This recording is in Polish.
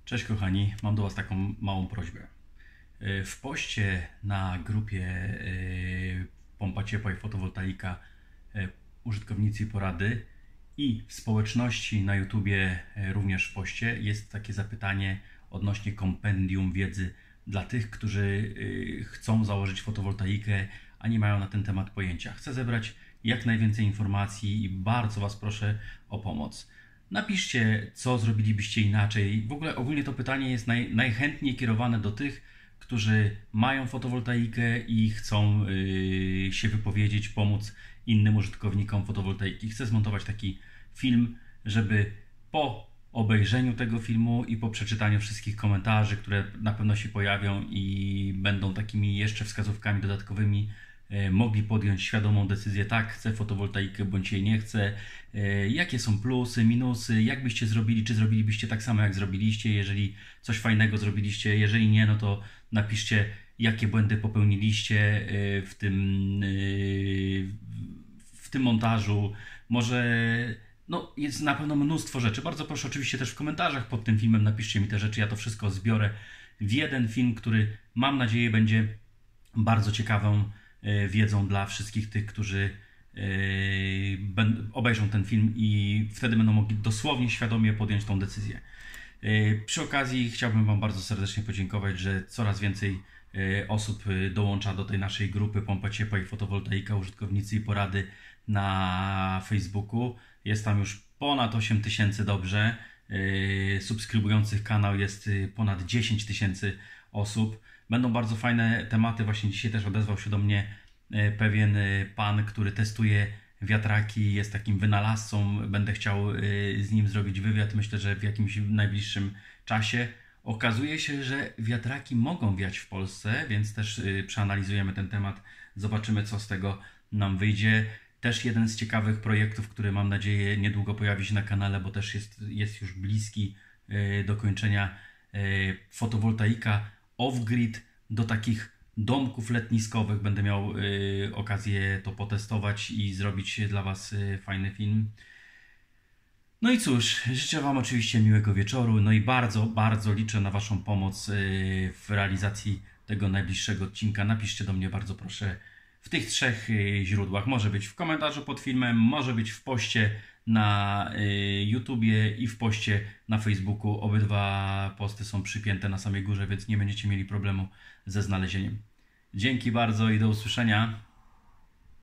Cześć kochani, mam do Was taką małą prośbę. W poście na grupie Pompa Ciepła i Fotowoltaika użytkownicy i porady i w społeczności na YouTubie również w poście jest takie zapytanie odnośnie kompendium wiedzy dla tych, którzy chcą założyć fotowoltaikę, a nie mają na ten temat pojęcia. Chcę zebrać jak najwięcej informacji i bardzo Was proszę o pomoc. Napiszcie, co zrobilibyście inaczej. W ogóle ogólnie to pytanie jest najchętniej kierowane do tych, którzy mają fotowoltaikę i chcą się wypowiedzieć, pomóc innym użytkownikom fotowoltaiki. Chcę zmontować taki film, żeby po obejrzeniu tego filmu i po przeczytaniu wszystkich komentarzy, które na pewno się pojawią i będą takimi jeszcze wskazówkami dodatkowymi, mogli podjąć świadomą decyzję, tak, chcę fotowoltaikę bądź jej nie chcę, jakie są plusy, minusy, jak byście zrobili, czy zrobilibyście tak samo jak zrobiliście, jeżeli coś fajnego zrobiliście, jeżeli nie, no to napiszcie, jakie błędy popełniliście w tym montażu, może no, jest na pewno mnóstwo rzeczy. Bardzo proszę oczywiście też w komentarzach pod tym filmem napiszcie mi te rzeczy, ja to wszystko zbiorę w jeden film, który mam nadzieję będzie bardzo ciekawą wiedzą dla wszystkich tych, którzy obejrzą ten film i wtedy będą mogli dosłownie świadomie podjąć tą decyzję. Przy okazji chciałbym Wam bardzo serdecznie podziękować, że coraz więcej osób dołącza do tej naszej grupy Pompa Ciepła i Fotowoltaika, użytkownicy i porady na Facebooku. Jest tam już ponad 8 tysięcy dobrze. Subskrybujących kanał jest ponad 10 tysięcy osób. Będą bardzo fajne tematy. Właśnie dzisiaj też odezwał się do mnie pewien pan, który testuje wiatraki, jest takim wynalazcą. Będę chciał z nim zrobić wywiad. Myślę, że w jakimś najbliższym czasie. Okazuje się, że wiatraki mogą wiać w Polsce, więc też przeanalizujemy ten temat. Zobaczymy, co z tego nam wyjdzie. Też jeden z ciekawych projektów, który mam nadzieję niedługo pojawi się na kanale, bo też jest już bliski do kończenia, fotowoltaika off-grid do takich domków letniskowych. Będę miał okazję to potestować i zrobić dla Was fajny film. No i cóż, życzę Wam oczywiście miłego wieczoru, no i bardzo, bardzo liczę na Waszą pomoc w realizacji tego najbliższego odcinka. Napiszcie do mnie bardzo proszę w tych trzech źródłach. Może być w komentarzu pod filmem, może być w poście na YouTubie i w poście na Facebooku. Obydwa posty są przypięte na samej górze, więc nie będziecie mieli problemu ze znalezieniem. Dzięki bardzo i do usłyszenia.